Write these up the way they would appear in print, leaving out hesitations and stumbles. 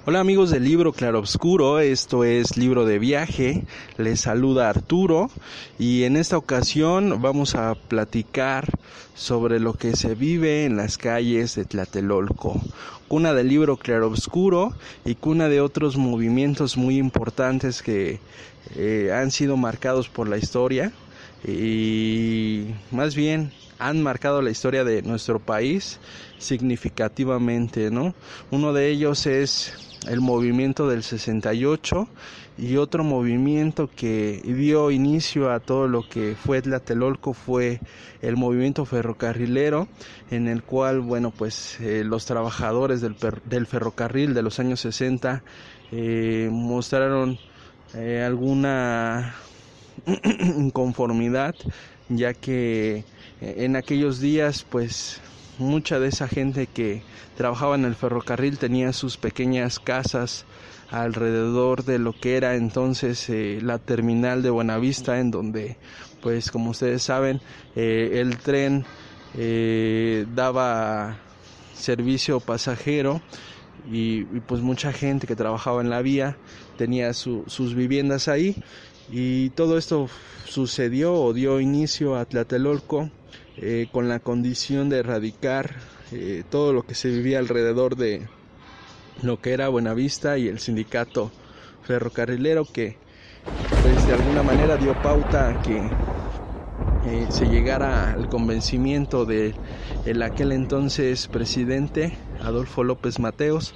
Hola amigos del libro Claroscuro, esto es Libro de Viaje, les saluda Arturo y en esta ocasión vamos a platicar sobre lo que se vive en las calles de Tlatelolco, cuna del libro Claroscuro y cuna de otros movimientos muy importantes que han sido marcados por la historia y más bien han marcado la historia de nuestro país significativamente, ¿no? Uno de ellos es el movimiento del 68 y otro movimiento que dio inicio a todo lo que fue Tlatelolco fue el movimiento ferrocarrilero, en el cual, los trabajadores del ferrocarril de los años 60 mostraron alguna inconformidad, ya que en aquellos días mucha de esa gente que trabajaba en el ferrocarril tenía sus pequeñas casas alrededor de lo que era entonces la terminal de Buenavista, en donde como ustedes saben el tren daba servicio pasajero y mucha gente que trabajaba en la vía tenía sus viviendas ahí, y todo esto sucedió o dio inicio a Tlatelolco con la condición de erradicar todo lo que se vivía alrededor de lo que era Buenavista y el sindicato ferrocarrilero, que de alguna manera dio pauta a que se llegara al convencimiento de aquel entonces presidente Adolfo López Mateos,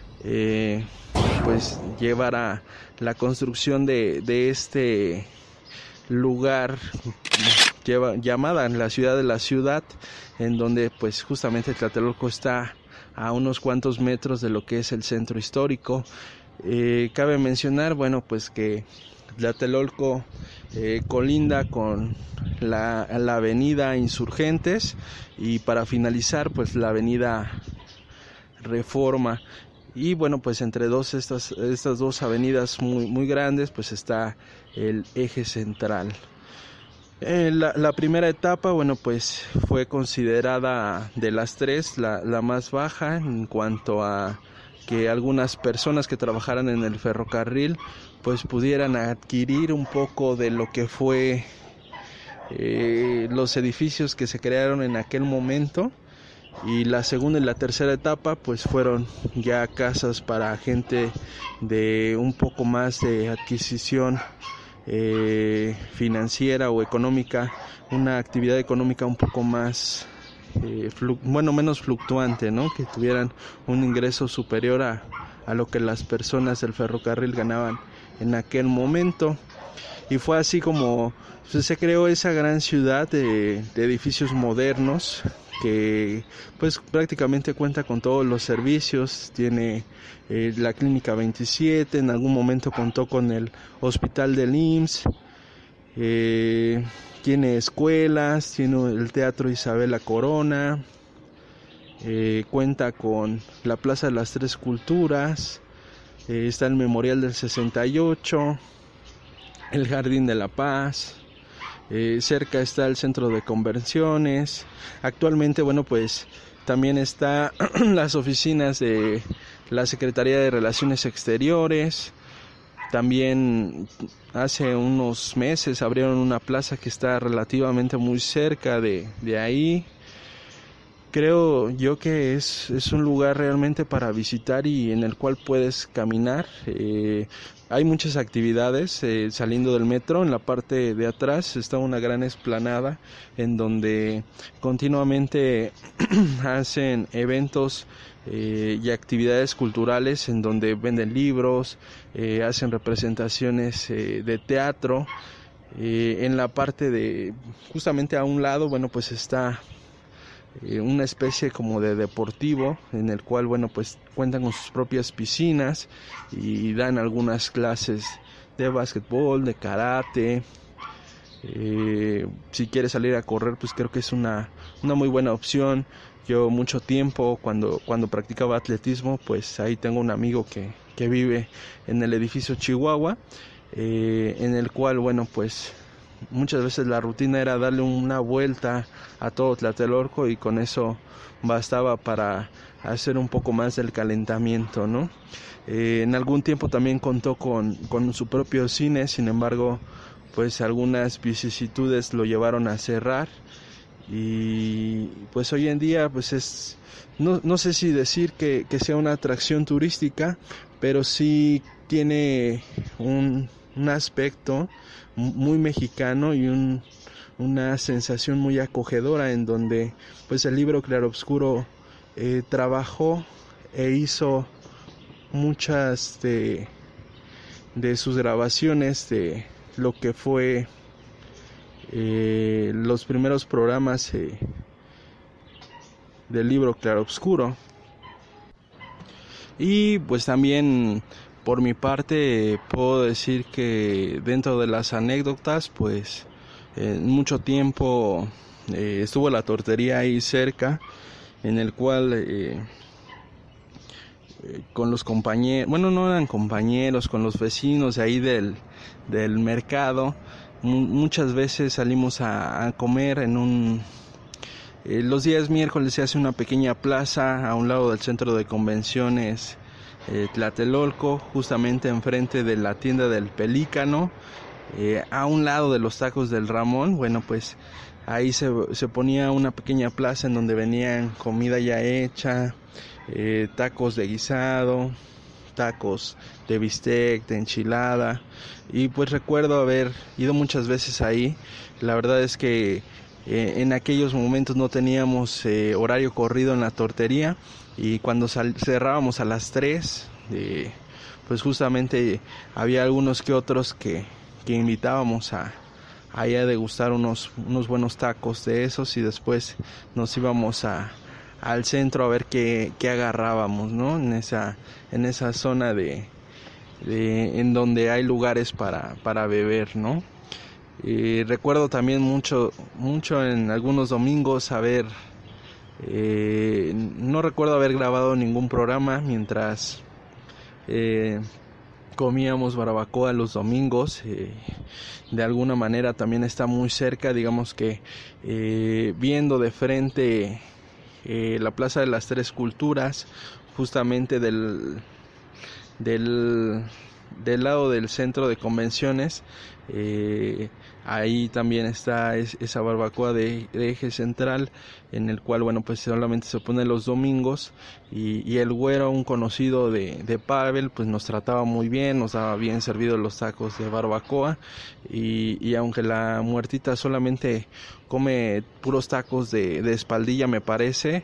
llevara la construcción de este lugar llamada la ciudad de la ciudad, en donde justamente Tlatelolco está a unos cuantos metros de lo que es el centro histórico. Cabe mencionar que Tlatelolco colinda con la avenida Insurgentes, y para finalizar la avenida Reforma, y entre estas dos avenidas muy grandes está el eje central. La primera etapa fue considerada de las tres la más baja, en cuanto a que algunas personas que trabajaran en el ferrocarril pudieran adquirir un poco de lo que fue los edificios que se crearon en aquel momento. Y la segunda y la tercera etapa fueron ya casas para gente de un poco más de adquisición financiera o económica, una actividad económica un poco más menos fluctuante, ¿no? Que tuvieran un ingreso superior a lo que las personas del ferrocarril ganaban en aquel momento. Y fue así como se creó esa gran ciudad de edificios modernos, que prácticamente cuenta con todos los servicios. Tiene la clínica 27, en algún momento contó con el hospital del IMSS, tiene escuelas, tiene el Teatro Isabel la Corona, cuenta con la Plaza de las Tres Culturas, está el Memorial del 68, el Jardín de la Paz. Cerca está el centro de convenciones. Actualmente también está las oficinas de la Secretaría de Relaciones Exteriores. También hace unos meses abrieron una plaza que está relativamente muy cerca de ahí. Creo yo que es un lugar realmente para visitar y en el cual puedes caminar. Hay muchas actividades saliendo del metro. En la parte de atrás está una gran explanada en donde continuamente hacen eventos y actividades culturales, en donde venden libros, hacen representaciones de teatro. En la parte de justamente a un lado está una especie como de deportivo, en el cual cuentan con sus propias piscinas y dan algunas clases de básquetbol, de karate. Si quieres salir a correr, creo que es una muy buena opción. Yo mucho tiempo cuando practicaba atletismo, ahí tengo un amigo que vive en el edificio Chihuahua, en el cual muchas veces la rutina era darle una vuelta a todo Tlatelolco y con eso bastaba para hacer un poco más del calentamiento, ¿no? En algún tiempo también contó con su propio cine, sin embargo, pues algunas vicisitudes lo llevaron a cerrar y pues hoy en día pues no sé si decir que sea una atracción turística, pero sí tiene un aspecto muy mexicano y una sensación muy acogedora, en donde pues el libro Claroscuro trabajó e hizo muchas de sus grabaciones de lo que fue los primeros programas del libro Claroscuro. Y pues también por mi parte puedo decir que dentro de las anécdotas, pues mucho tiempo estuvo la tortería ahí cerca, en el cual con los compañeros, bueno, no eran compañeros, con los vecinos de ahí del mercado, muchas veces salimos a comer en los días miércoles se hace una pequeña plaza a un lado del centro de convenciones Tlatelolco, justamente enfrente de la tienda del Pelícano, a un lado de los tacos del Ramón. Bueno, pues ahí se ponía una pequeña plaza en donde venían comida ya hecha, tacos de guisado, tacos de bistec, de enchilada, y pues recuerdo haber ido muchas veces ahí. La verdad es que en aquellos momentos no teníamos horario corrido en la tortería, y cuando cerrábamos a las 3, pues justamente había algunos que otros que invitábamos a degustar unos buenos tacos de esos, y después nos íbamos al centro a ver qué agarrábamos, ¿no? En esa zona en donde hay lugares para beber, ¿no? Recuerdo también mucho en algunos domingos no recuerdo haber grabado ningún programa mientras comíamos barbacoa los domingos. De alguna manera también está muy cerca, digamos que viendo de frente la Plaza de las Tres Culturas, justamente del lado del centro de convenciones. Ahí también está esa barbacoa de eje central, en el cual, bueno, pues solamente se pone los domingos, y el güero, un conocido de Pavel, pues nos trataba muy bien, nos daba bien servidos los tacos de barbacoa, y aunque la muertita solamente come puros tacos de espaldilla, me parece,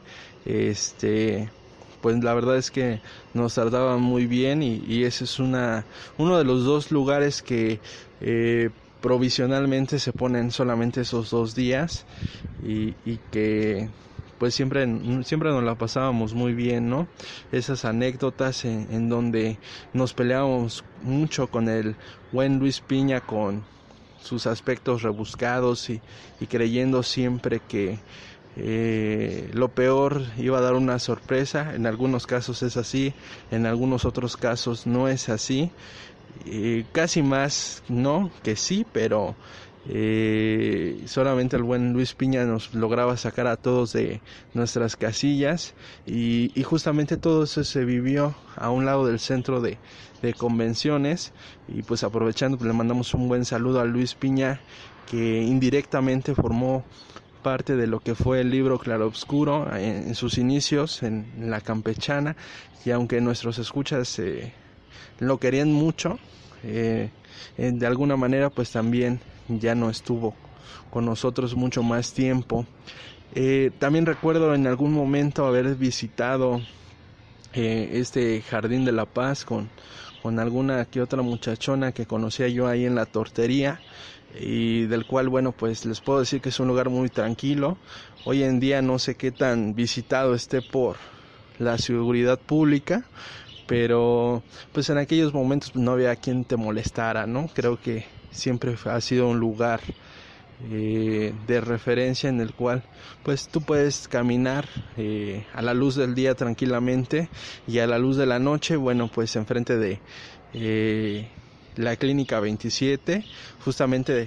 pues la verdad es que nos trataban muy bien, y ese es uno de los dos lugares que provisionalmente se ponen solamente esos 2 días, y que pues siempre nos la pasábamos muy bien, ¿no? Esas anécdotas en donde nos peleábamos mucho con el buen Luis Piña, con sus aspectos rebuscados, y creyendo siempre que lo peor iba a dar una sorpresa. En algunos casos es así, en algunos otros casos no es así, casi más no que sí, pero solamente el buen Luis Piña nos lograba sacar a todos de nuestras casillas, y justamente todo eso se vivió a un lado del centro de convenciones. Y pues aprovechando, pues le mandamos un buen saludo a Luis Piña, que indirectamente formó parte de lo que fue el libro Claroscuro en sus inicios en la campechana, y aunque nuestros escuchas lo querían mucho, de alguna manera pues también ya no estuvo con nosotros mucho más tiempo. También recuerdo en algún momento haber visitado este Jardín de la Paz con alguna que otra muchachona que conocía yo ahí en la tortería, y del cual, bueno, pues les puedo decir que es un lugar muy tranquilo. Hoy en día no sé qué tan visitado esté por la seguridad pública, pero pues en aquellos momentos no había quien te molestara, ¿no? Creo que siempre ha sido un lugar de referencia en el cual pues tú puedes caminar a la luz del día tranquilamente, y a la luz de la noche, bueno, pues enfrente la Clínica 27, justamente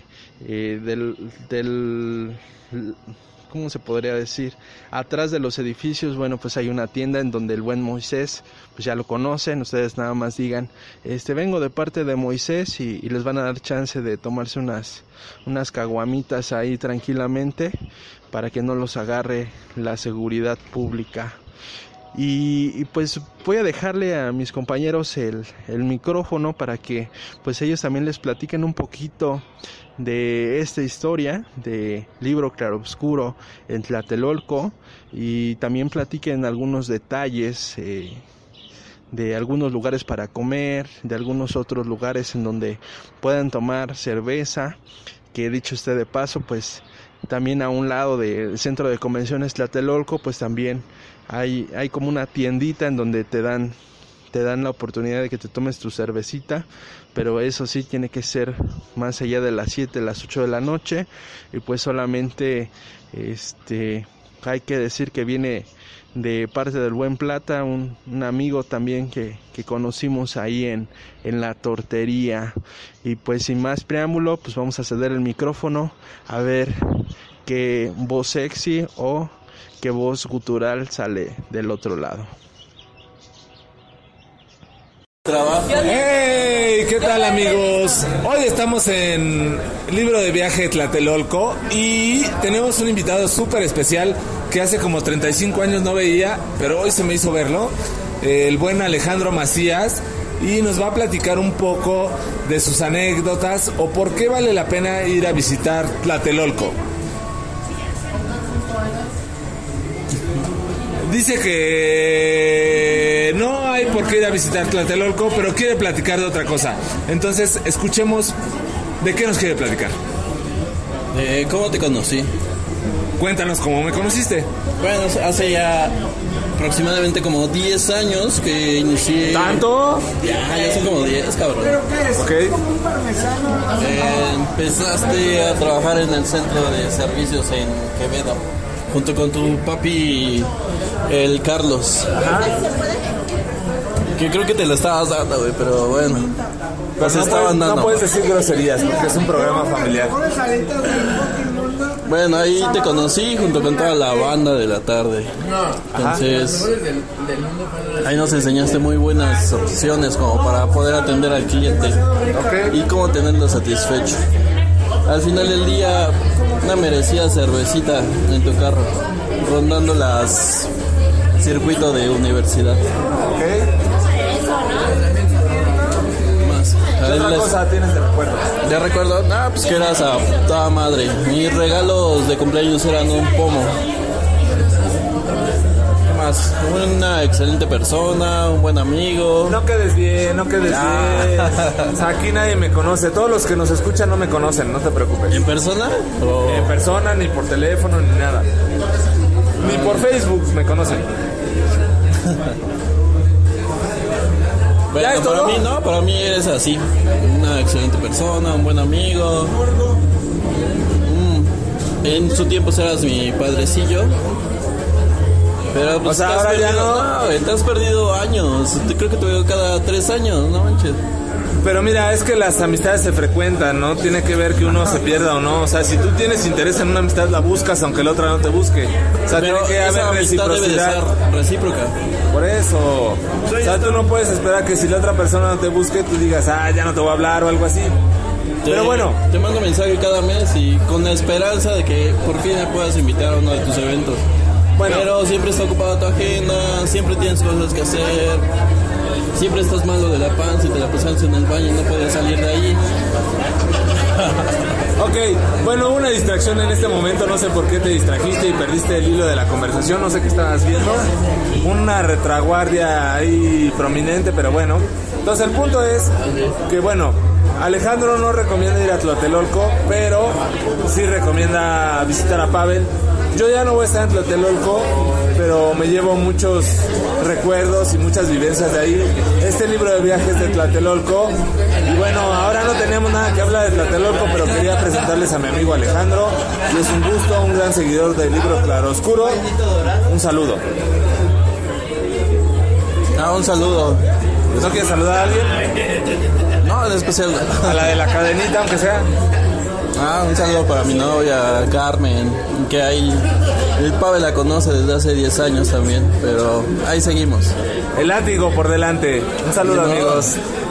¿cómo se podría decir? Atrás de los edificios, bueno, pues hay una tienda en donde el buen Moisés, pues ya lo conocen, ustedes nada más digan, vengo de parte de Moisés y les van a dar chance de tomarse unas caguamitas ahí tranquilamente para que no los agarre la seguridad pública. Y pues voy a dejarle a mis compañeros el micrófono para que pues ellos también les platiquen un poquito de esta historia de Libro Claroscuro en Tlatelolco, y también platiquen algunos detalles de algunos lugares para comer, de algunos otros lugares en donde puedan tomar cerveza, que dicho esté de paso, pues también a un lado del Centro de Convenciones Tlatelolco, pues también hay como una tiendita en donde te dan la oportunidad de que te tomes tu cervecita, pero eso sí tiene que ser más allá de las 7, las 8 de la noche, y pues solamente hay que decir que viene de parte del Buen Plata, un amigo también que conocimos ahí en la tortería. Y pues sin más preámbulo, pues vamos a ceder el micrófono a ver qué voz sexy o qué voz gutural sale del otro lado. ¡Hey! ¿Qué tal, amigos? Hoy estamos en Libro de Viaje Tlatelolco y tenemos un invitado súper especial que hace como 35 años no veía, pero hoy se me hizo verlo, el buen Alejandro Macías, y nos va a platicar un poco de sus anécdotas o por qué vale la pena ir a visitar Tlatelolco. Dice que no hay por qué ir a visitar Tlatelolco, pero quiere platicar de otra cosa. Entonces, escuchemos de qué nos quiere platicar. ¿Cómo te conocí? Cuéntanos cómo me conociste. Bueno, hace ya aproximadamente como 10 años que inicié... ¿Tanto? Ya son como 10, cabrón. Ok. Empezaste a trabajar en el centro de servicios en Quevedo, junto con tu papi, el Carlos. Ajá. Que creo que te lo estabas dando, güey, pero bueno. Pero no, estaban dando. No puedes decir groserías porque es un programa familiar. Bueno, ahí te conocí junto con toda la banda de la tarde. Entonces, ahí nos enseñaste muy buenas opciones como para poder atender al cliente. Okay. Y cómo tenerlo satisfecho. Al final del día, una merecida cervecita en tu carro, rondando las circuito de universidad. Ok. Más. ¿Qué otra cosa tienes de recuerdo? De recuerdo, pues que eras a toda madre. Mis regalos de cumpleaños eran un pomo. ¿Qué más? Una excelente persona, un buen amigo. No quedes bien, no quedes bien. O sea, aquí nadie me conoce. Todos los que nos escuchan no me conocen, no te preocupes. ¿En persona? Ni en persona, ni por teléfono, ni nada. Ni por Facebook me conocen. Bueno, para mí no, para mí eres así. Una excelente persona, un buen amigo. En su tiempo serás mi padrecillo. Pero pues, o sea, ahora ya no. Te has perdido años. Creo que te veo cada 3 años, no manches. Pero mira, es que las amistades se frecuentan, ¿no? Tiene que ver que uno se pierda o no. O sea, si tú tienes interés en una amistad, la buscas aunque la otra no te busque. O sea, pero tiene que haber reciprocidad. Debe de ser recíproca. Por eso. O sea, tú no puedes esperar que si la otra persona no te busque, tú digas, ya no te voy a hablar o algo así. Pero bueno. Te mando mensaje cada mes y con la esperanza de que por fin me puedas invitar a uno de tus eventos. Bueno. Pero siempre está ocupada tu agenda, siempre tienes cosas que hacer. Siempre estás malo de la panza y te la pasas en el baño y no puedes salir de ahí. Ok, bueno, una distracción en este momento, no sé por qué te distrajiste y perdiste el hilo de la conversación, no sé qué estabas viendo. Una retaguardia ahí prominente, pero bueno. Entonces el punto es que, bueno, Alejandro no recomienda ir a Tlatelolco, pero sí recomienda visitar a Pavel. Yo ya no voy a estar en Tlatelolco, pero me llevo muchos recuerdos y muchas vivencias de ahí. Este libro de viajes de Tlatelolco. Y bueno, ahora no tenemos nada que hablar de Tlatelolco, pero quería presentarles a mi amigo Alejandro. Y es un gusto, un gran seguidor del libro Claroscuro. Un saludo. Un saludo. ¿No quieres saludar a alguien? No, en especial. A la de la cadenita, aunque sea. Un saludo para mi novia Carmen, que ahí el Pave la conoce desde hace 10 años también, pero ahí seguimos. El látigo por delante. Un saludo, amigos.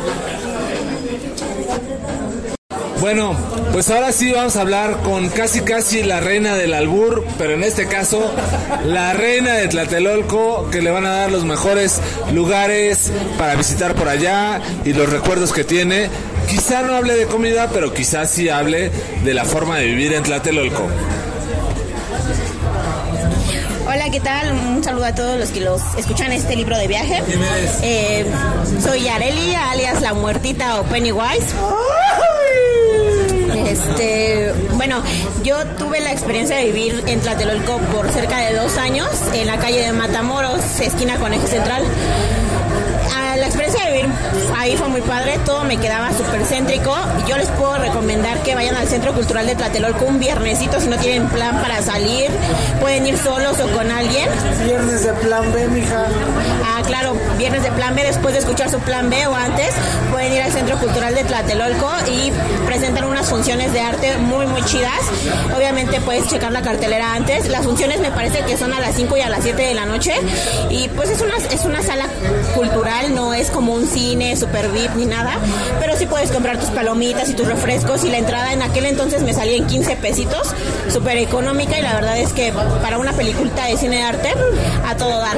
Bueno, pues ahora sí vamos a hablar con casi la reina del albur, pero en este caso la reina de Tlatelolco, que le van a dar los mejores lugares para visitar por allá y los recuerdos que tiene. Quizá no hable de comida, pero quizás sí hable de la forma de vivir en Tlatelolco. Hola, ¿qué tal? Un saludo a todos los que los escuchan este libro de viaje. ¿Quién eres? Soy Arelia, alias La Muertita o Pennywise. Bueno, yo tuve la experiencia de vivir en Tlatelolco por cerca de 2 años, en la calle de Matamoros, esquina con Eje Central. La experiencia de vivir ahí fue muy padre, todo me quedaba súper céntrico. Yo les puedo recomendar que vayan al Centro Cultural de Tlatelolco un viernesito si no tienen plan para salir. Pueden ir solos o con alguien. Viernes de plan B, mija. Claro, viernes de plan B, después de escuchar su plan B o antes, pueden ir al Centro Cultural de Tlatelolco y presentan unas funciones de arte muy chidas. Obviamente puedes checar la cartelera antes. Las funciones me parece que son a las 5 y a las 7 de la noche. Y pues es una sala cultural, no es como un cine super VIP ni nada, pero sí puedes comprar tus palomitas y tus refrescos, y la entrada en aquel entonces me salía en 15 pesitos, súper económica, y la verdad es que para una peliculita de cine de arte, a todo dar.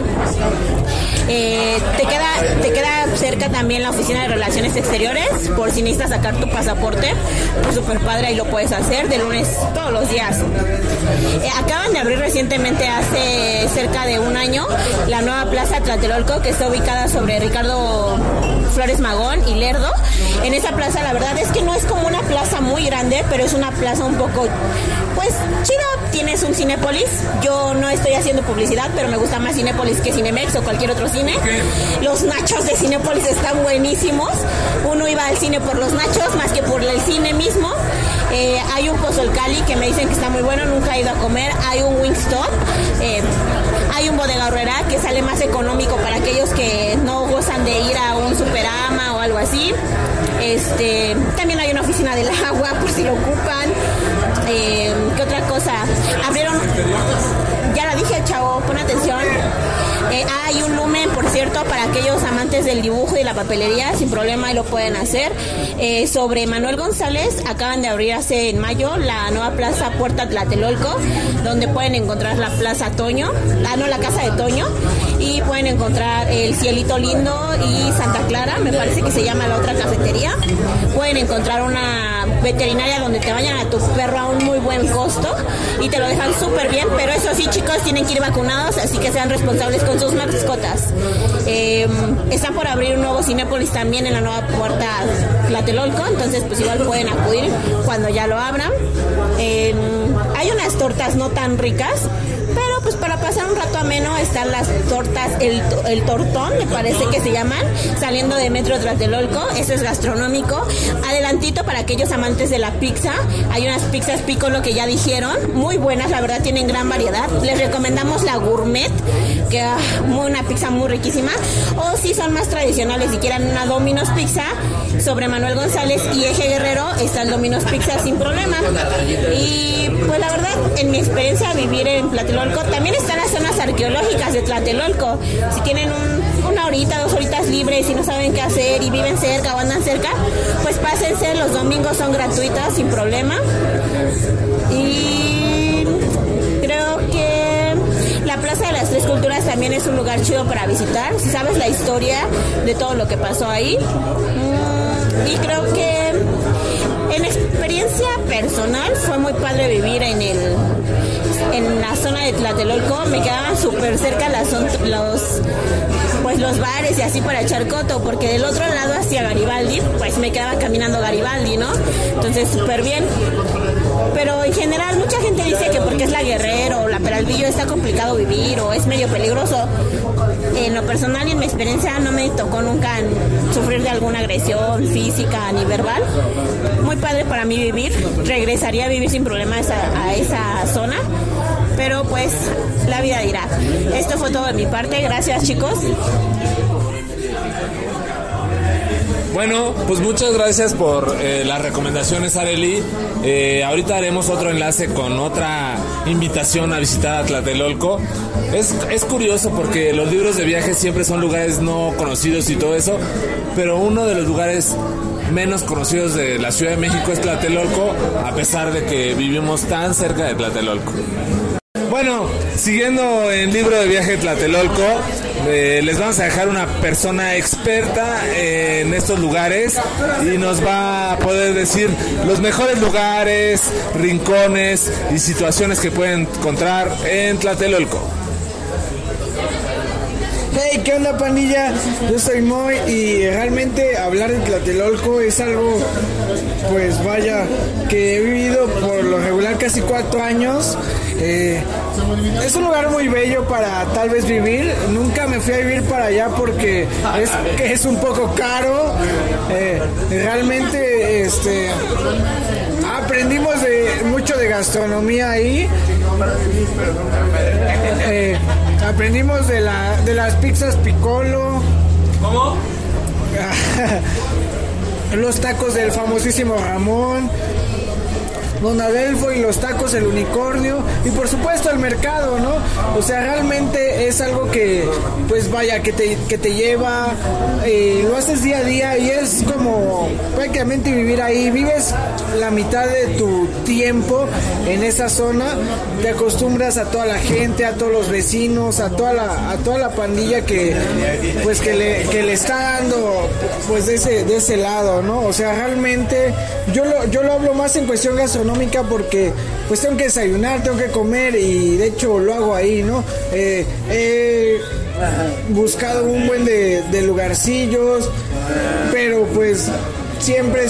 Te queda cerca también la oficina de Relaciones Exteriores, por si necesitas sacar tu pasaporte, pues súper padre, ahí lo puedes hacer de lunes todos los días. Acaban de abrir recientemente, hace cerca de 1 año, la nueva Plaza Tlatelolco, que está ubicada sobre Ricardo Flores Magón y Lerdo. En esa plaza la verdad es que no es como una plaza muy grande, pero es una plaza un poco, pues, chida. Tienes un Cinépolis. Yo no estoy haciendo publicidad, pero me gusta más Cinépolis que Cinemex o cualquier otro cine. Los nachos de Cinépolis están buenísimos. Uno iba al cine por los nachos más que por el cine mismo. Hay un Pozolcali que me dicen que está muy bueno, nunca he ido a comer. Hay un Wingstop. Hay un Bodega Aurrera que sale más económico para aquellos que no gozan de ir a un Superama o algo así. También hay una oficina del agua por si lo ocupan. ¿Qué otra cosa? Abrieron, ya la dije, chavo, pon atención. Hay un Lumen, por cierto, para aquellos amantes del dibujo y la papelería, sin problema, y lo pueden hacer. Sobre Manuel González, acaban de abrir en mayo la nueva plaza Puerta Tlatelolco, donde pueden encontrar la Plaza Toño, la Casa de Toño, y pueden encontrar el Cielito Lindo y Santa Clara, me parece que se llama la otra cafetería. Pueden encontrar una veterinaria donde te bañan a tu perro a un muy buen costo y te lo dejan súper bien, pero eso sí, chicos, tienen que ir vacunados, así que sean responsables con sus mascotas. Están por abrir un nuevo Cinépolis también en la nueva Puerta Tlatelolco, entonces pues igual pueden acudir cuando ya lo abran. Hay unas tortas no tan ricas, pero pues para pasar un rato ameno están las tortas, el tortón, me parece que se llaman, saliendo de Metro Tlatelolco. Eso es gastronómico. Adelantito, para aquellos amantes de la pizza, hay unas pizzas Piccolo que ya dijeron, muy buenas, la verdad, tienen gran variedad. Les recomendamos la Gourmet, que es una pizza muy riquísima. O si son más tradicionales y quieren una Domino's Pizza, sobre Manuel González y Eje Guerrero está el Domino's Pizza sin problema. Y pues la verdad, en mi experiencia de vivir en Tlatelolco, también están las zonas arqueológicas de Tlatelolco. Si tienen una horita, 2 horitas libres y no saben qué hacer y viven cerca o andan cerca, pues pásense, los domingos son gratuitas sin problema. Y creo que la Plaza de las Tres Culturas también es un lugar chido para visitar, si sabes la historia de todo lo que pasó ahí. Y creo que en experiencia personal fue muy padre vivir en la zona de Tlatelolco. Me quedaban súper cerca los bares y así para echar coto, porque del otro lado hacia Garibaldi, pues me quedaba caminando Garibaldi, ¿no? Entonces súper bien. Pero en general mucha gente dice que porque es la Guerrero o la Peralvillo está complicado vivir o es medio peligroso. En lo personal y en mi experiencia no me tocó nunca sufrir de alguna agresión física ni verbal. Muy padre para mí vivir. Regresaría a vivir sin problemas a esa zona. Pero pues la vida dirá. Esto fue todo de mi parte. Gracias, chicos. Bueno, pues muchas gracias por las recomendaciones, Arely. Ahorita haremos otro enlace con otra invitación a visitar a Tlatelolco. Es curioso porque los libros de viaje siempre son lugares no conocidos y todo eso, pero uno de los lugares menos conocidos de la Ciudad de México es Tlatelolco, a pesar de que vivimos tan cerca de Tlatelolco. Bueno, siguiendo el libro de viaje de Tlatelolco, les vamos a dejar una persona experta en estos lugares y nos va a poder decir los mejores lugares, rincones y situaciones que pueden encontrar en Tlatelolco. Hey, ¿qué onda, pandilla? Yo soy Moy y realmente hablar de Tlatelolco es algo, pues vaya, que he vivido por lo regular casi 4 años. Es un lugar muy bello para tal vez vivir. Nunca me fui a vivir para allá porque es un poco caro. Realmente aprendimos mucho de gastronomía ahí. Aprendimos de las pizzas Piccolo. ¿Cómo? Los tacos del famosísimo Ramón, Don Adelfo y los tacos El Unicornio y por supuesto el mercado, ¿no? O sea, realmente es algo que, pues vaya, que te lleva, lo haces día a día y es como prácticamente vivir ahí. Vives la mitad de tu tiempo en esa zona, te acostumbras a toda la gente, a todos los vecinos, a toda la pandilla que le está dando, pues de ese lado, ¿no? O sea, realmente yo lo hablo más en cuestión gastronómica porque pues tengo que desayunar, tengo que comer y de hecho lo hago ahí, ¿no? He buscado un buen de lugarcillos, pero pues siempre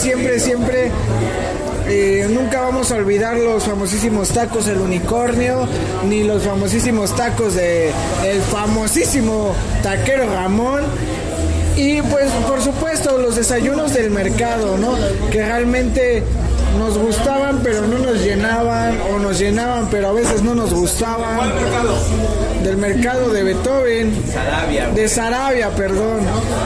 nunca vamos a olvidar los famosísimos tacos El Unicornio, ni los famosísimos tacos de el famosísimo taquero Ramón. Y pues por supuesto los desayunos del mercado, ¿no? Que realmente nos gustaban pero no nos llenaban, o nos llenaban pero a veces no nos gustaban. ¿Cuál mercado? Del mercado de Beethoven. De Sarabia, perdón.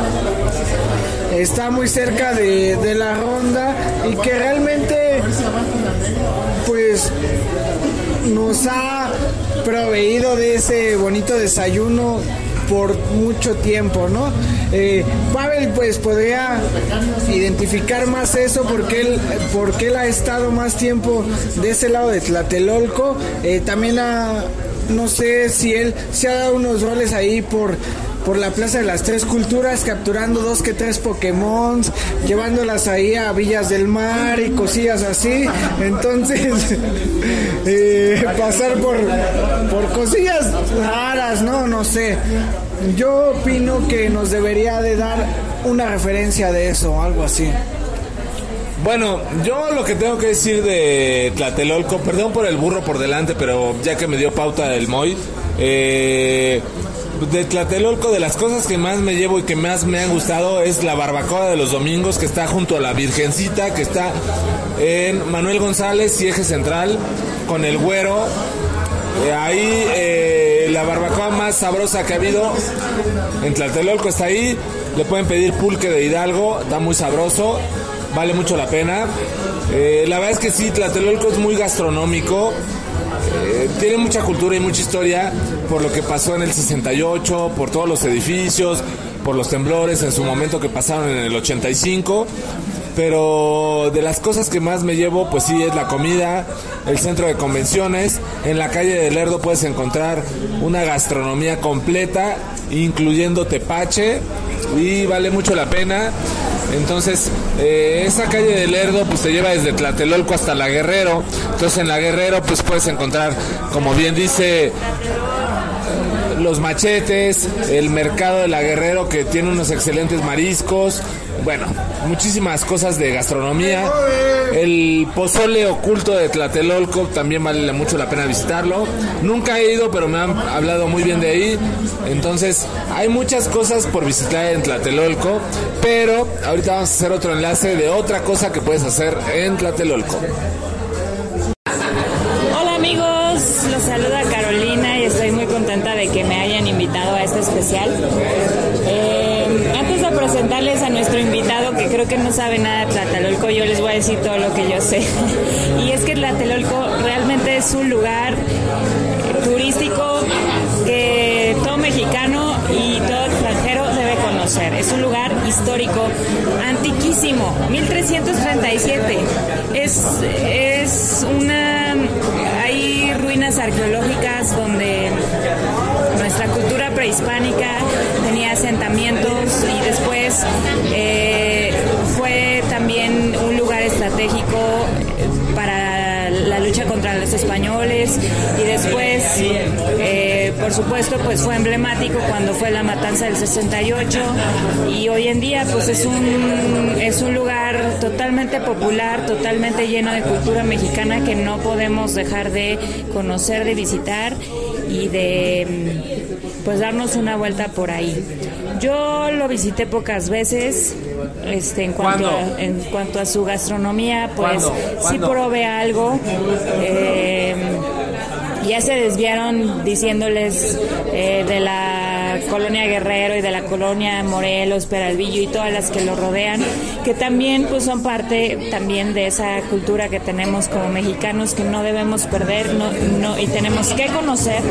Está muy cerca de la Ronda y que realmente pues nos ha proveído de ese bonito desayuno por mucho tiempo, ¿no? Pavel pues podría identificar más eso porque él ha estado más tiempo de ese lado de Tlatelolco. También no sé si él se ha dado unos roles ahí por la Plaza de las Tres Culturas, capturando 2 que 3 Pokémon, llevándolas ahí a Villas del Mar y cosillas así. Entonces pasar por cosillas raras, no sé. Yo opino que nos debería de dar una referencia de eso, algo así. Bueno, yo lo que tengo que decir de Tlatelolco, perdón por el burro por delante, pero ya que me dio pauta el Moy, de Tlatelolco, de las cosas que más me llevo y que más me han gustado es la barbacoa de los domingos, que está junto a la Virgencita, que está en Manuel González y Eje Central, con el Güero. Ahí la barbacoa más sabrosa que ha habido en Tlatelolco está ahí. Le pueden pedir pulque de Hidalgo, está muy sabroso, vale mucho la pena. La verdad es que sí, Tlatelolco es muy gastronómico. Tiene mucha cultura y mucha historia por lo que pasó en el 68, por todos los edificios, por los temblores en su momento que pasaron en el 85. Pero de las cosas que más me llevo, pues sí, es la comida, el centro de convenciones. En la calle del Lerdo puedes encontrar una gastronomía completa, incluyendo tepache, y vale mucho la pena. Entonces, esa calle del Lerdo pues te lleva desde Tlatelolco hasta La Guerrero. Entonces en La Guerrero pues puedes encontrar, como bien dice, los machetes, el mercado de La Guerrero, que tiene unos excelentes mariscos. Bueno, muchísimas cosas de gastronomía. El pozole oculto de Tlatelolco también vale mucho la pena visitarlo. Nunca he ido, pero me han hablado muy bien de ahí. Entonces, hay muchas cosas por visitar en Tlatelolco, pero ahorita vamos a hacer otro enlace de otra cosa que puedes hacer en Tlatelolco. Hola amigos, los saluda Carolina y estoy muy contenta de que me hayan invitado a este especial. Antes de presentarles a nuestro invitado, que creo que no saben nada de Tlatelolco, yo les voy a decir todo lo que yo sé. Y es que Tlatelolco realmente es un lugar turístico que todo mexicano y todo extranjero debe conocer. Es un lugar histórico, antiquísimo, 1337. Hay ruinas arqueológicas donde nuestra cultura prehispánica tenía asentamientos y después fue también un lugar estratégico para la lucha contra los españoles y después por supuesto pues fue emblemático cuando fue la matanza del 68 y hoy en día pues es un lugar totalmente popular, totalmente lleno de cultura mexicana que no podemos dejar de conocer, de visitar y de pues darnos una vuelta por ahí. Yo lo visité pocas veces. En cuanto a su gastronomía, pues sí probé algo. Ya se desviaron diciéndoles de la colonia Guerrero y de la colonia Morelos, Peralvillo y todas las que lo rodean, que también pues son parte también de esa cultura que tenemos como mexicanos que no debemos perder y tenemos que conocer.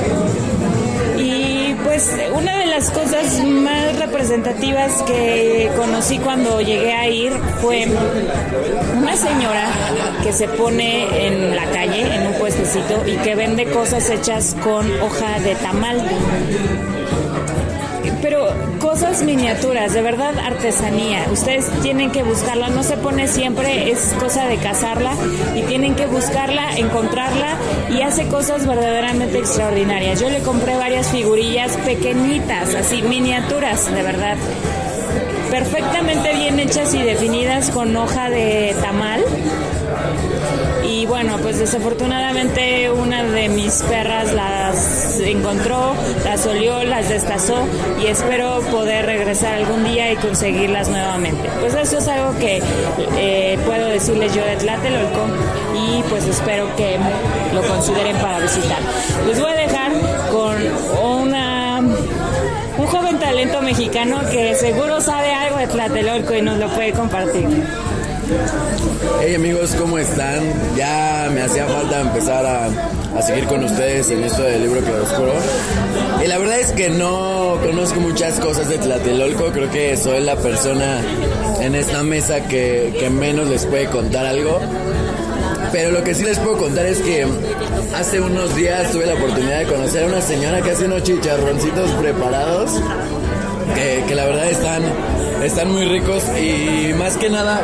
Y pues una de las cosas más representativas que conocí cuando llegué a ir fue una señora que se pone en la calle, en un puestecito, y que vende cosas hechas con hoja de tamal. Pero cosas miniaturas, de verdad artesanía. Ustedes tienen que buscarla, no se pone siempre, es cosa de cazarla y tienen que buscarla, encontrarla y hace cosas verdaderamente extraordinarias. Yo le compré varias figurillas pequeñitas, así miniaturas, de verdad, perfectamente bien hechas y definidas con hoja de tamal. Y bueno, pues desafortunadamente una de mis perras las encontró, las olió, las destazó y espero poder regresar algún día y conseguirlas nuevamente. Pues eso es algo que puedo decirles yo de Tlatelolco y pues espero que lo consideren para visitar. Les voy a dejar con un joven talento mexicano que seguro sabe algo de Tlatelolco y nos lo puede compartir. Hey amigos, ¿cómo están? Ya me hacía falta empezar a seguir con ustedes en esto del libro claroscuro. Y la verdad es que no conozco muchas cosas de Tlatelolco. Creo que soy la persona en esta mesa que menos les puede contar algo. Pero lo que sí les puedo contar es que hace unos días tuve la oportunidad de conocer a una señora que hace unos chicharroncitos preparados que la verdad están muy ricos y más que nada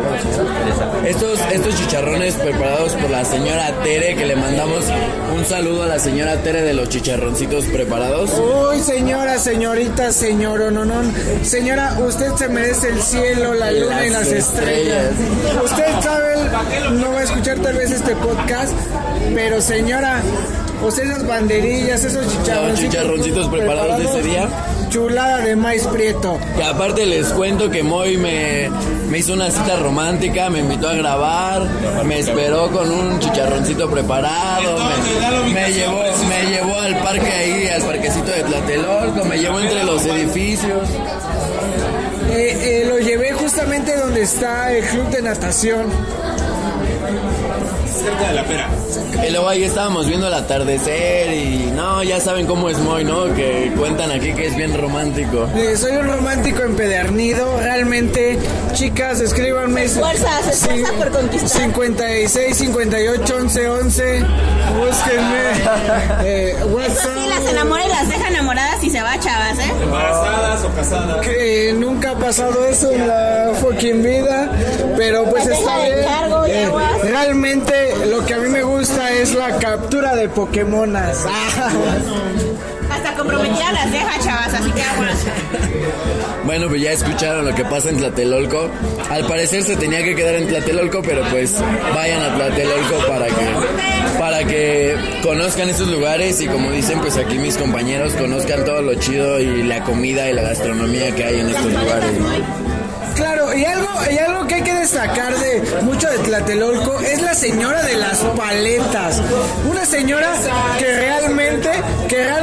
estos chicharrones preparados por la señora Tere, que le mandamos un saludo a la señora Tere de los chicharroncitos preparados. Uy, señora, señorita, señor, no, señora, usted se merece el cielo, la luna y las estrellas. Usted sabe, no va a escuchar tal vez este podcast, pero señora, o sea, esas banderillas, esos chicharroncitos preparados de ese día. Chulada de maíz prieto. Que aparte les cuento que Moy me hizo una cita romántica, me invitó a grabar, me esperó con un chicharroncito preparado, me llevó al parque ahí, al parquecito de Tlatelolco, me llevó entre los edificios. Lo llevé justamente donde está el club de natación. Cerca de la pera. Y luego ahí estábamos viendo el atardecer y no, ya saben cómo es Moy, ¿no? Que cuentan aquí que es bien romántico. Soy un romántico empedernido, realmente. Chicas, escríbanme. Se esfuerza por conquistar. 56, 58, 11, 11. Búsquenme. WhatsApp. Sí, las enamora y las deja enamoradas y se va, chavas, ¿eh? ¿Embarazadas o casadas? Que nunca ha pasado eso en la fucking vida, pero pues está bien. Realmente lo que a mí me gusta es la captura de Pokémonas. Hasta comprometida las deja, chavas, así que aguas. Bueno, pues ya escucharon lo que pasa en Tlatelolco. Al parecer se tenía que quedar en Tlatelolco, pero pues vayan a Tlatelolco para que conozcan esos lugares y como dicen pues aquí mis compañeros conozcan todo lo chido y la comida y la gastronomía que hay en estos lugares, ¿no? Claro, y algo que hay que destacar de mucho de Tlatelolco es la señora de las paletas. Una señora que realmente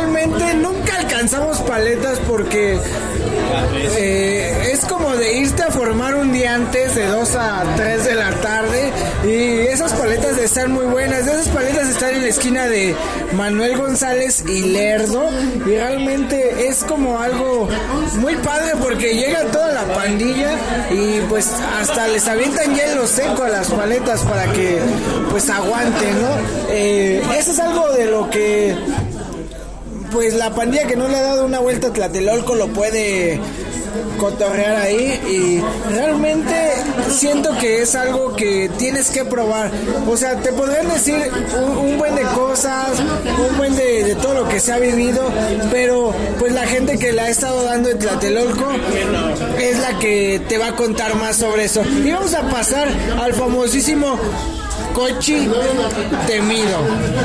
nunca alcanzamos paletas porque es como de irte a formar un día antes de 2 a 3 de la tarde y esas paletas están muy buenas. Esas paletas están en la esquina de Manuel González y Lerdo y realmente es como algo muy padre porque llega toda la pandilla y pues hasta les avientan hielo seco a las paletas para que pues aguanten, ¿no? Eso es algo de lo que pues la pandilla que no le ha dado una vuelta a Tlatelolco lo puede cotorrear ahí y realmente siento que es algo que tienes que probar. O sea, te podrían decir un buen de cosas, un buen de todo lo que se ha vivido, pero pues la gente que la ha estado dando en Tlatelolco es la que te va a contar más sobre eso. Y vamos a pasar al famosísimo Cochi Temido.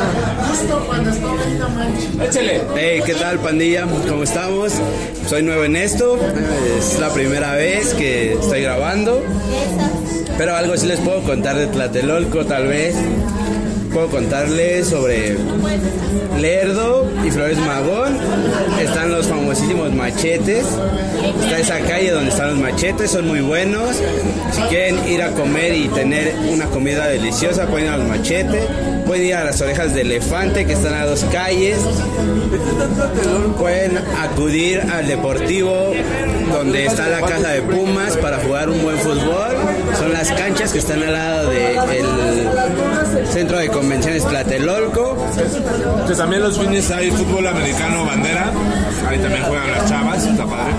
Échale. Hey, ¿qué tal, pandilla? ¿Cómo estamos? Soy nuevo en esto. Es la primera vez que estoy grabando. Pero algo sí les puedo contar de Tlatelolco, tal vez. Puedo contarles sobre Lerdo y Flores Magón. Están los famosísimos machetes. Está esa calle donde están los machetes, son muy buenos. Si quieren ir a comer y tener una comida deliciosa, pueden ir a los machetes. Pueden ir a las Orejas de Elefante, que están a 2 calles. Pueden acudir al Deportivo, donde está la casa de Pumas, para jugar un buen fútbol. Son las canchas que están al lado del Centro de Convenciones Tlatelolco. Entonces, también los fines hay fútbol americano bandera. Ahí también juegan las chavas, está padre.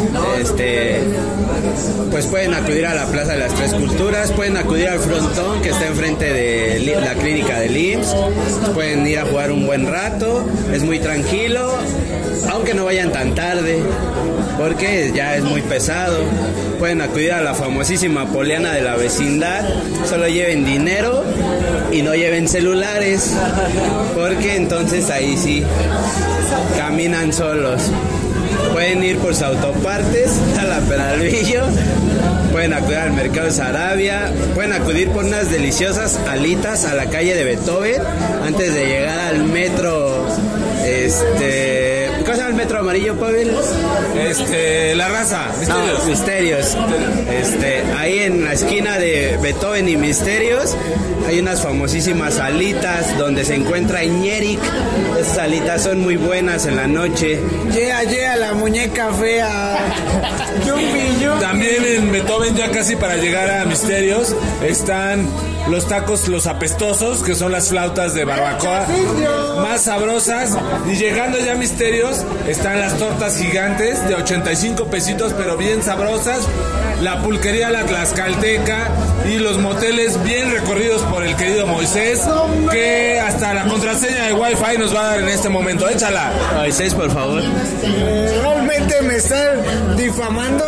Pues pueden acudir a la Plaza de las Tres Culturas, pueden acudir al frontón que está enfrente de la clínica del IMSS, pueden ir a jugar un buen rato, es muy tranquilo, aunque no vayan tan tarde, porque ya es muy pesado. Pueden acudir a la famosísima Poliana de la vecindad, solo lleven dinero y no lleven celulares, porque entonces ahí sí caminan solos. Pueden ir por sus autopartes a la Peralvillo, pueden acudir al Mercado de Sarabia, pueden acudir por unas deliciosas alitas a la calle de Beethoven antes de llegar al metro. ¿Cómo se llama el metro amarillo, Pavel? La Raza, Misterios. No, Misterios. Ahí en la esquina de Beethoven y Misterios hay unas famosísimas alitas donde se encuentra Iñeric. Esas alitas son muy buenas en la noche. Yeah, la muñeca fea. También en Beethoven, ya casi para llegar a Misterios, están los tacos, los apestosos, que son las flautas de barbacoa más sabrosas. Y llegando ya a Misterios, están las tortas gigantes de 85 pesitos, pero bien sabrosas. La pulquería La Tlaxcalteca y los moteles bien recorridos por el querido Moisés, que hasta la contraseña de Wi-Fi nos va a dar en este momento. Échala, Moisés, por favor. Realmente me están difamando.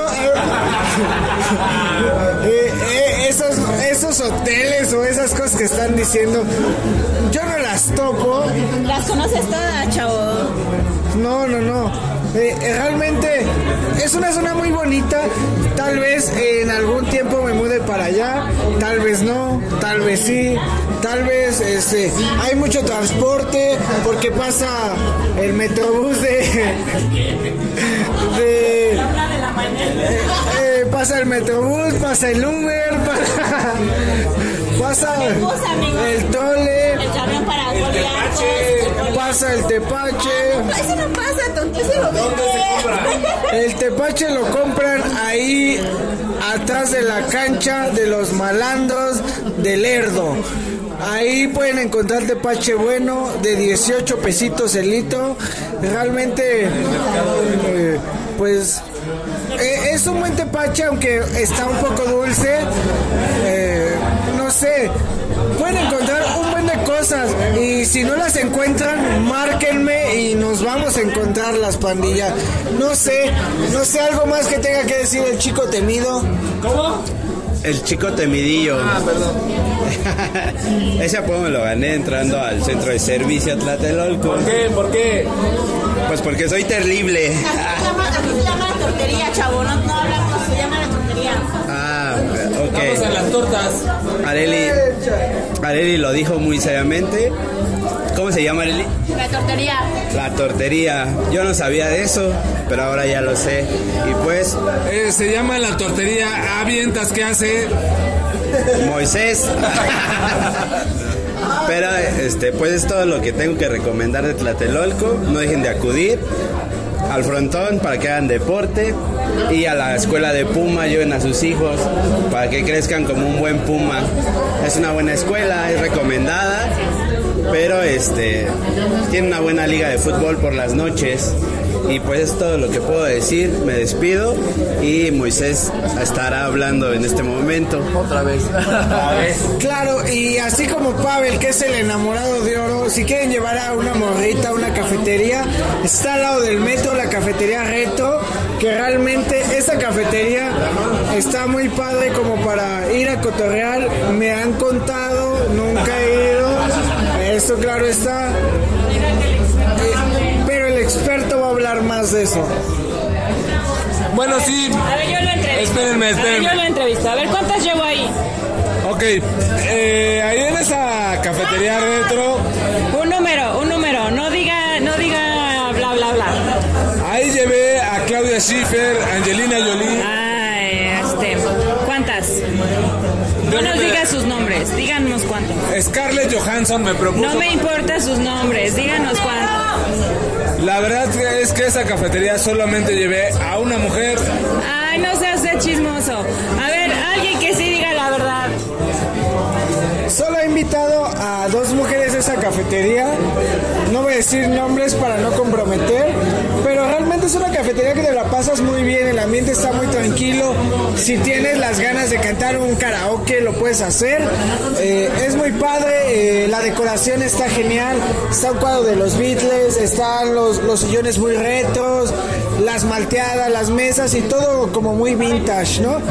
Esos hoteles o esas cosas que están diciendo, yo no las topo. Las conoces todas, chavo. No. Realmente es una zona muy bonita. Tal vez en algún tiempo me mude para allá, tal vez no, tal vez sí, tal vez hay mucho transporte porque pasa el metrobús pasa el metrobús, pasa el Uber, pasa el Tole, el camión para Goliathos, pasa el Tepache. Eso no pasa, tonto, eso lo vende. El Tepache lo compran ahí atrás de la cancha de los malandros de Lerdo. Ahí pueden encontrar tepache bueno de 18 pesitos el litro. Realmente pues es un buen tepache, aunque está un poco dulce. No sé, pueden encontrar un buen de cosas y si no las encuentran, márquenme y nos vamos a encontrar las pandillas. No sé, algo más que tenga que decir el chico temido. ¿Cómo? El chico temidillo. Perdón. Ese apodo me lo gané entrando al centro de servicio Tlatelolco. ¿Por qué? Pues porque soy terrible. Aquí se llama la tortería, chavo, no hablamos, se llama la tortería. Ah, ok. Vamos a las tortas. Areli lo dijo muy seriamente. ¿Cómo se llama, Lili? La tortería. La tortería. Yo no sabía de eso, pero ahora ya lo sé. Y pues... se llama La Tortería. Avientas, ¿qué hace? Moisés. Pero pues es todo lo que tengo que recomendar de Tlatelolco. No dejen de acudir al frontón para que hagan deporte, y a la escuela de Puma lleven a sus hijos para que crezcan como un buen Puma. Es una buena escuela, es recomendada, pero tiene una buena liga de fútbol por las noches. Y pues es todo lo que puedo decir. Me despido y Moisés estará hablando en este momento. Otra vez. Claro, y así como Pavel, que es el enamorado de oro, si quieren llevar a una morrita a una cafetería, está al lado del metro la cafetería Retro, que realmente esa cafetería está muy padre como para ir a cotorrear. Me han contado, nunca he ido, esto claro está, pero el experto va a hablar más de eso. Bueno, sí. A ver, yo lo entrevisto. Espérenme. Yo lo entrevisto. A ver, ¿cuántas llevo ahí? Ok, ahí en esa cafetería Retro. Un número. No diga bla, bla, bla. Ahí llevé a Claudia Schiffer, Angelina Jolie. Ay, ¿cuántas? No nos diga sus nombres, díganos cuántos. Scarlett Johansson me propuso. No me importa sus nombres, díganos cuántos. La verdad es que esa cafetería solamente llevé a una mujer. Ay, no seas de chismoso. A ver, alguien que sí diga la verdad. Solo he invitado a 2 mujeres de esa cafetería. No voy a decir nombres para no comprometer, pero realmente es una cafetería que te la pasas muy bien. El ambiente está muy tranquilo. Si tienes las ganas de cantar un karaoke, lo puedes hacer. Es muy padre. La decoración está genial. Está un cuadro de los Beatles. Están los sillones muy retros, las malteadas, las mesas y todo como muy vintage, ¿no?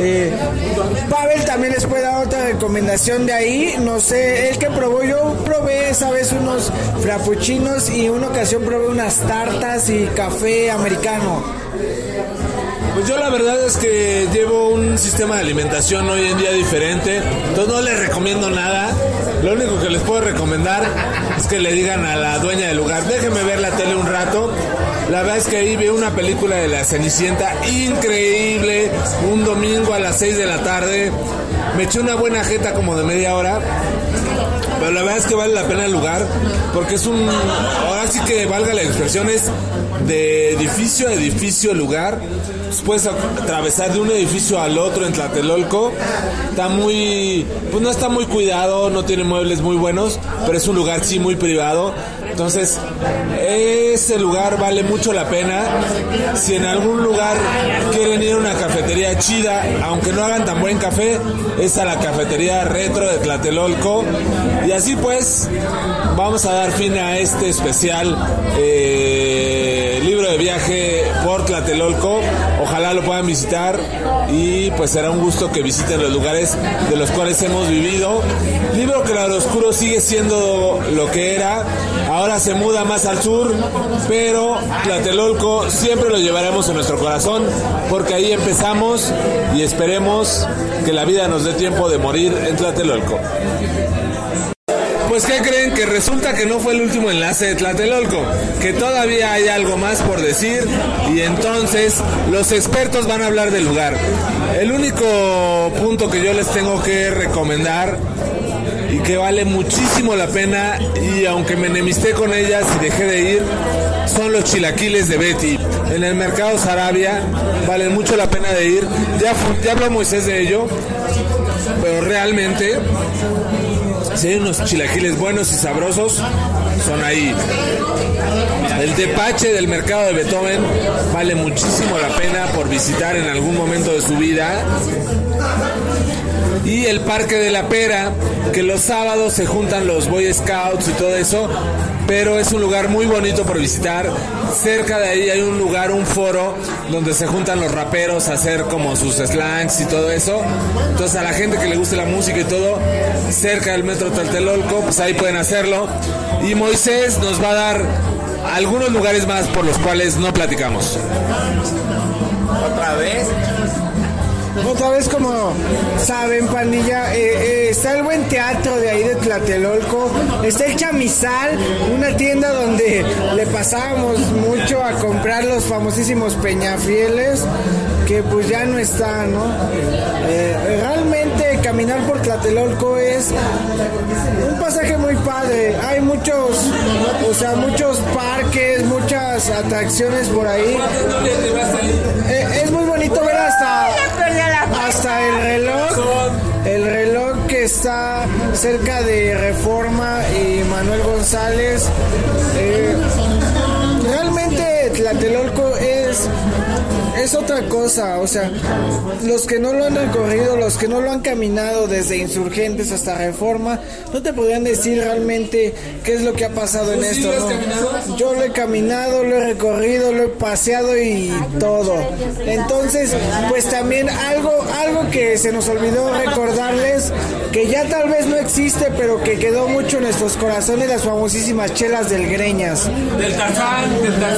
Pavel también les puede dar otra recomendación de ahí. No sé, el que probó, yo probé esa vez unos frappuccinos y en una ocasión probé unas tartas y café americano. Pues yo la verdad es que llevo un sistema de alimentación hoy en día diferente, entonces no les recomiendo nada. Lo único que les puedo recomendar es que le digan a la dueña del lugar, déjeme ver la tele un rato. La verdad es que ahí vi una película de La Cenicienta increíble, un domingo a las 6 de la tarde. Me eché una buena jeta como de media hora, pero la verdad es que vale la pena el lugar, porque es ahora sí que valga la expresión, es de edificio a edificio el lugar. Puedes atravesar de un edificio al otro en Tlatelolco. Está pues no está muy cuidado, no tiene muebles muy buenos, pero es un lugar sí muy privado. Entonces, ese lugar vale mucho la pena. Si en algún lugar quieren ir a una cafetería chida, aunque no hagan tan buen café, es a la cafetería Retro de Tlatelolco. Y así pues, vamos a dar fin a este especial libro de viaje por Tlatelolco. Ojalá lo puedan visitar y pues será un gusto que visiten los lugares de los cuales hemos vivido. Libro Claroscuro sigue siendo lo que era, ahora se muda más al sur, pero Tlatelolco siempre lo llevaremos en nuestro corazón, porque ahí empezamos y esperemos que la vida nos dé tiempo de morir en Tlatelolco. Pues ¿qué creen? Que resulta que no fue el último enlace de Tlatelolco, que todavía hay algo más por decir, y entonces los expertos van a hablar del lugar. El único punto que yo les tengo que recomendar y que vale muchísimo la pena, y aunque me enemisté con ellas y dejé de ir, son los chilaquiles de Betty en el mercado Sarabia. Valen mucho la pena de ir. Ya habló Moisés de ello, pero realmente si hay unos chilaquiles buenos y sabrosos, son ahí. El tepache del mercado de Beethoven vale muchísimo la pena por visitar en algún momento de su vida. Y el Parque de la Pera, que los sábados se juntan los Boy Scouts y todo eso, pero es un lugar muy bonito por visitar. Cerca de ahí hay un lugar, un foro, donde se juntan los raperos a hacer como sus slangs y todo eso. Entonces a la gente que le guste la música y todo, cerca del metro Tlatelolco, pues ahí pueden hacerlo. Y Moisés nos va a dar algunos lugares más por los cuales no platicamos. ¿Otra vez? Otra vez, como saben, pandilla, está el buen teatro de ahí de Tlatelolco, está el Chamizal, una tienda donde le pasábamos mucho a comprar los famosísimos Peñafieles, que pues ya no está, ¿no? Realmente caminar por Tlatelolco es un pasaje muy padre. Hay muchos parques, muchas atracciones por ahí. Es muy bonito ver hasta el reloj que está cerca de Reforma y Manuel González. Realmente Tlatelolco es otra cosa, o sea, los que no lo han recorrido, los que no lo han caminado desde Insurgentes hasta Reforma, no te podrían decir realmente qué es lo que ha pasado en esto, ¿no? Yo lo he caminado, lo he recorrido, lo he paseado y todo. Entonces, pues también algo que se nos olvidó recordarles, que ya tal vez no existe, pero que quedó mucho en nuestros corazones, las famosísimas chelas del Greñas. Del Tarzán.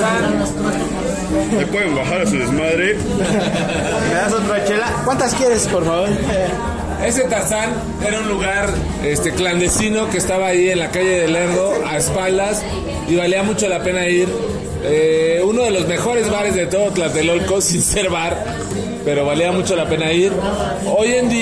¿Me pueden bajar a su desmadre? ¿Me das otra chela? ¿Cuántas quieres, por favor? Ese Tarzán era un lugar clandestino que estaba ahí en la calle de Lerdo, a espaldas, y valía mucho la pena ir. Uno de los mejores bares de todo Tlatelolco, sin ser bar, pero valía mucho la pena ir. Hoy en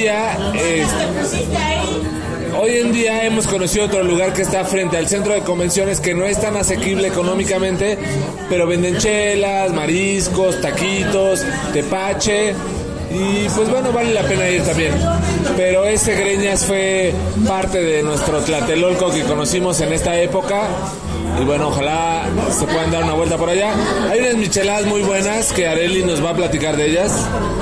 día hemos conocido otro lugar que está frente al centro de convenciones, que no es tan asequible económicamente, pero venden chelas, mariscos, taquitos, tepache, y pues bueno, vale la pena ir también. Pero ese Greñas fue parte de nuestro Tlatelolco que conocimos en esta época, y bueno, ojalá se puedan dar una vuelta por allá. Hay unas micheladas muy buenas que Areli nos va a platicar de ellas.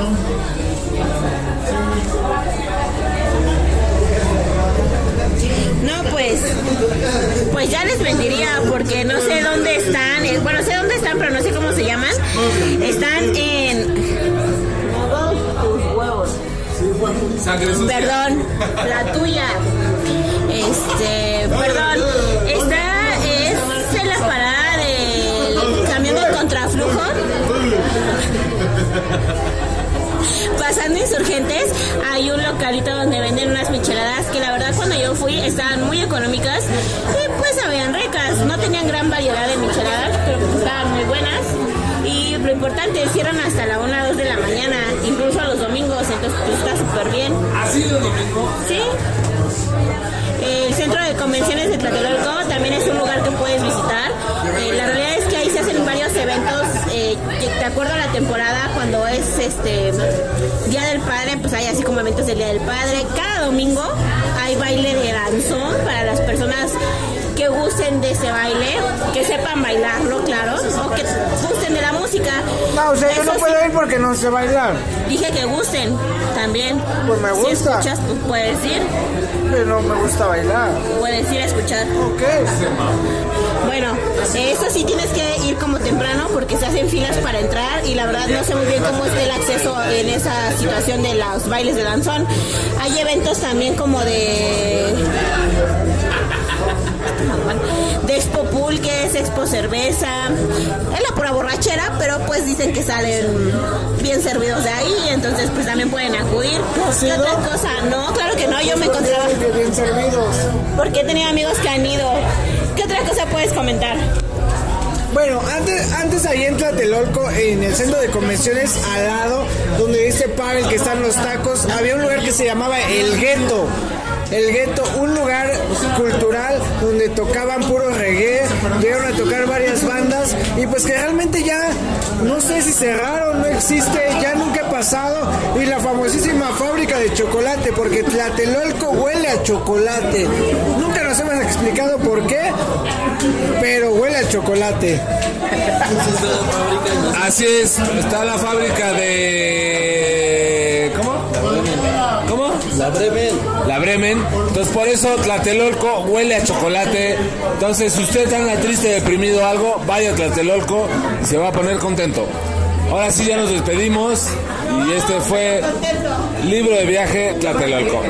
No, pues ya les vendiría, porque no sé dónde están. Bueno, sé dónde están, pero no sé cómo se llaman. Están en... huevos. Perdón, la tuya. Perdón. Es en la parada del camión de contraflujo. Pasando Insurgentes, hay un localito donde venden unas micheladas que la verdad cuando yo fui estaban muy económicas y pues sabían ricas. No tenían gran variedad de micheladas, pero pues estaban muy buenas. Y lo importante, cierran hasta la 1 o 2 de la mañana, incluso los domingos, entonces pues está súper bien. ¿Así los domingos? Sí. El centro de convenciones de Tlatelolco también es un lugar que puedes visitar. La realidad es que ahí se hacen varios eventos, de acuerdo a la temporada. Cuando es Día del Padre, pues hay así como eventos del Día del Padre. Cada domingo hay baile de danzón para las personas que gusten de ese baile, que sepan bailarlo, claro, o que gusten de la música. No, o sea, yo no puedo ir porque no sé bailar. Dije que gusten también. Pues me gusta. Si escuchas, pues puedes ir. Pero no me gusta bailar. Puedes ir a escuchar. Ok. Bueno, eso sí tienes que ir como temprano porque se hacen filas para entrar y la verdad no sé muy bien cómo esté el acceso en esa situación de los bailes de danzón. Hay eventos también como de Expo Pool, que es Expo Cerveza. Es la pura borrachera, pero pues dicen que salen bien servidos de ahí, entonces pues también pueden acudir. ¿Qué otra cosa? No, claro que no, yo me encontraba bien servidos. porque he tenido amigos que han ido. ¿Qué otra cosa puedes comentar? Bueno, antes ahí en Tlatelolco, en el centro de convenciones, al lado, donde dice Pavel que están los tacos, había un lugar que se llamaba El Gueto. El Gueto, un lugar cultural donde tocaban puro reggae, llegaron a tocar varias bandas y pues que realmente ya no sé si cerraron, no existe, ya nunca ha pasado. Y la famosísima fábrica de chocolate, porque Tlatelolco huele a chocolate. Nunca nos hemos explicado por qué, pero huele a chocolate. Así es, está la fábrica de... ¿Cómo? La Bremen. Entonces por eso Tlatelolco huele a chocolate. Entonces si usted anda triste, deprimido o algo, vaya a Tlatelolco y se va a poner contento. Ahora sí ya nos despedimos y este fue Libro de Viaje Tlatelolco.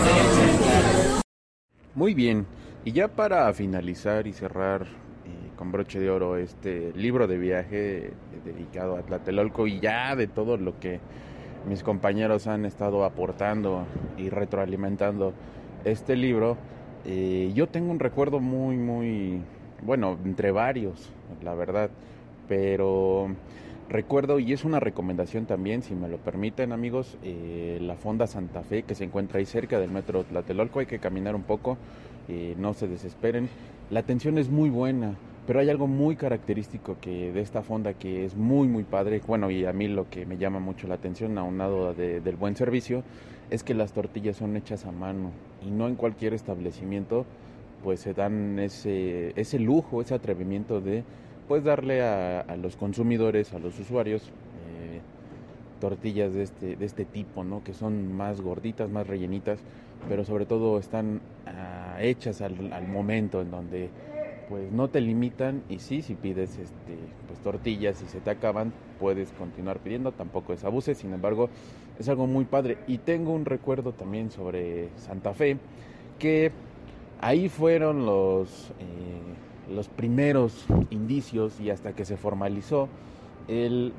Muy bien, y ya para finalizar y cerrar con broche de oro este libro de viaje dedicado a Tlatelolco y ya de todo lo que mis compañeros han estado aportando y retroalimentando este libro, yo tengo un recuerdo muy, bueno, entre varios, la verdad, pero recuerdo, y es una recomendación también, si me lo permiten, amigos, la Fonda Santa Fe, que se encuentra ahí cerca del metro Tlatelolco. Hay que caminar un poco, no se desesperen. La atención es muy buena, pero hay algo muy característico que de esta fonda que es muy padre. Bueno, y a mí lo que me llama mucho la atención, aunado del buen servicio, es que las tortillas son hechas a mano, y no en cualquier establecimiento pues se dan ese lujo, ese atrevimiento de pues darle a los consumidores, a los usuarios, tortillas de este tipo, ¿no? Que son más gorditas, más rellenitas, pero sobre todo están hechas al momento, en donde pues no te limitan. Y sí, si pides pues tortillas y se te acaban, puedes continuar pidiendo, tampoco es abuse. Sin embargo, es algo muy padre. Y tengo un recuerdo también sobre Santa Fe, que ahí fueron los primeros indicios, y hasta que se formalizó el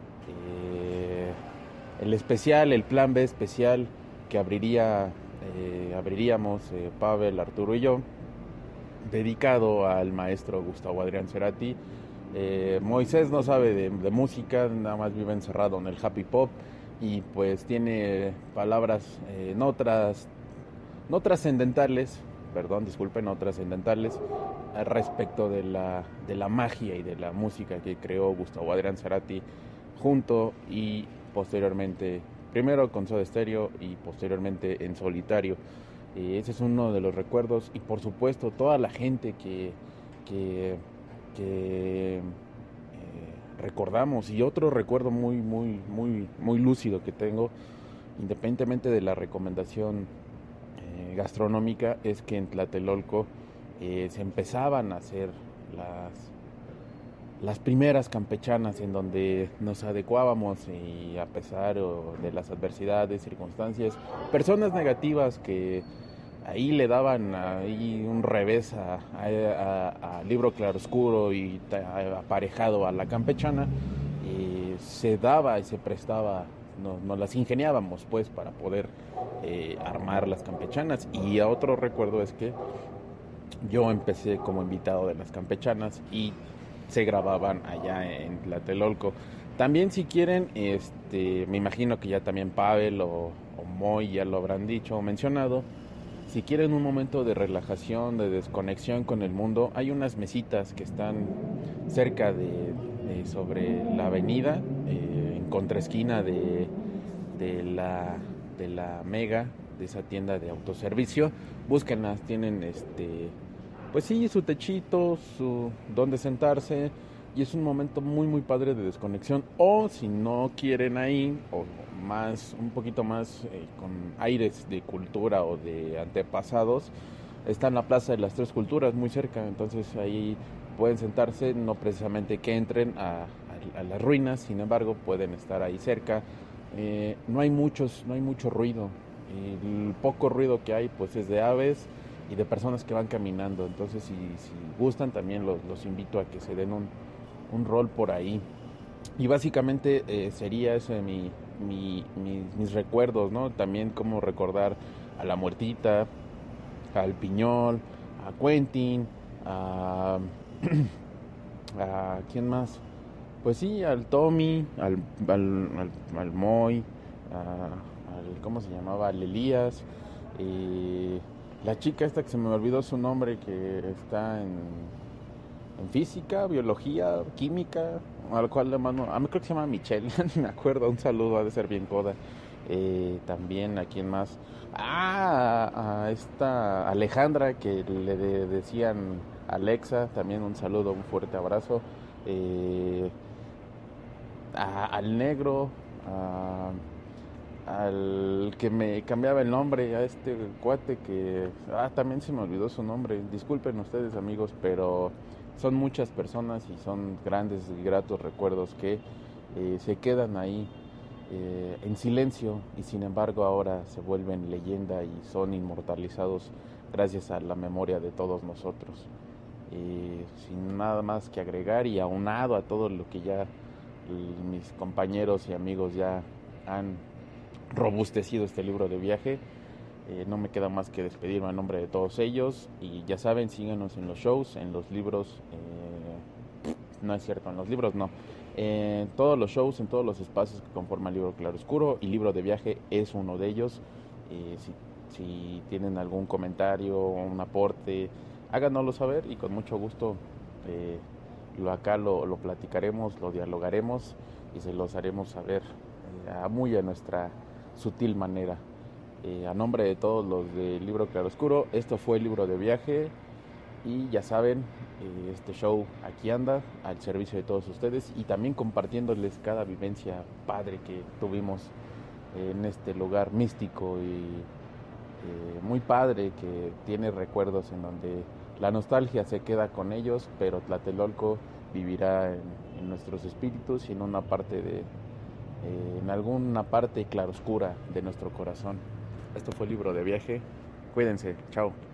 especial, el plan B especial que abriríamos Pavel, Arturo y yo, dedicado al maestro Gustavo Adrián Cerati. Moisés no sabe de música, nada más vive encerrado en el happy pop, y pues tiene palabras no trascendentales, no trascendentales, respecto de la magia y de la música que creó Gustavo Adrián Cerati junto y posteriormente, primero con Soda Stereo y posteriormente en solitario. Ese es uno de los recuerdos, y por supuesto toda la gente que recordamos. Y otro recuerdo muy lúcido que tengo, independientemente de la recomendación gastronómica, es que en Tlatelolco se empezaban a hacer las primeras campechanas, en donde nos adecuábamos, y a pesar de las adversidades, circunstancias, personas negativas que ahí le daban ahí un revés a Libro Claroscuro y aparejado a la campechana, se daba y se prestaba, nos las ingeniábamos pues para poder armar las campechanas. Y a otro recuerdo es que yo empecé como invitado de las campechanas y se grababan allá en Tlatelolco. También, si quieren, me imagino que ya también Pavel o Moy ya lo habrán dicho o mencionado, si quieren un momento de relajación, de desconexión con el mundo, hay unas mesitas que están cerca sobre la avenida, en contraesquina de la Mega, de esa tienda de autoservicio. Búsquenlas, tienen pues sí, su techito, su donde sentarse, y es un momento muy padre de desconexión. O si no quieren ahí, o un poquito más con aires de cultura o de antepasados, está en la Plaza de las Tres Culturas, muy cerca. Entonces ahí pueden sentarse, no precisamente que entren a las ruinas, sin embargo pueden estar ahí cerca. No hay mucho ruido, el poco ruido que hay pues es de aves y de personas que van caminando. Entonces si gustan, también los invito a que se den un rol por ahí. Y básicamente sería ese mis recuerdos, ¿no? También como recordar a La Muertita, al Piñol, a Quentin, a ¿quién más? Pues sí, al Tommy, al Moy, ¿cómo se llamaba? Al Elías, la chica esta que se me olvidó su nombre, que está en física, biología, química, a la cual le mando, creo que se llama Michelle, me acuerdo, un saludo, ha de ser bien coda. También, ¿a quién más? A esta Alejandra, que le decían Alexa, también un saludo, un fuerte abrazo. Al negro, al que me cambiaba el nombre, a este cuate que también se me olvidó su nombre. Disculpen ustedes, amigos, pero son muchas personas y son grandes y gratos recuerdos que se quedan ahí en silencio, y sin embargo ahora se vuelven leyenda y son inmortalizados gracias a la memoria de todos nosotros. Sin nada más que agregar, y aunado a todo lo que ya mis compañeros y amigos ya han robustecido este libro de viaje. No me queda más que despedirme a nombre de todos ellos, y ya saben, síganos en los shows, en los libros, no es cierto, en los libros no, en todos los shows, en todos los espacios que conforman Libro Claroscuro, y Libro de Viaje es uno de ellos. Si tienen algún comentario o un aporte, háganoslo saber, y con mucho gusto acá lo platicaremos, lo dialogaremos y se los haremos saber muy a nuestra sutil manera. A nombre de todos los de Libro Claroscuro, esto fue el Libro de Viaje, y ya saben, este show aquí anda al servicio de todos ustedes, y también compartiéndoles cada vivencia padre que tuvimos en este lugar místico y muy padre, que tiene recuerdos en donde la nostalgia se queda con ellos, pero Tlatelolco vivirá en nuestros espíritus y en alguna parte claroscura de nuestro corazón. Esto fue el Libro de Viaje. Cuídense. Chao.